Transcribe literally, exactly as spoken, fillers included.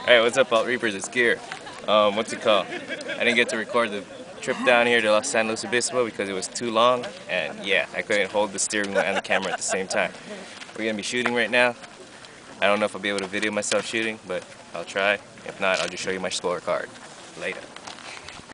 Hey, what's up, Alt Reapers? It's Gëår. Um, what's it called? I didn't get to record the trip down here to Los San Luis Obispo because it was too long, and yeah, I couldn't hold the steering wheel and the camera at the same time. We're gonna be shooting right now. I don't know if I'll be able to video myself shooting, but I'll try. If not, I'll just show you my scorecard later.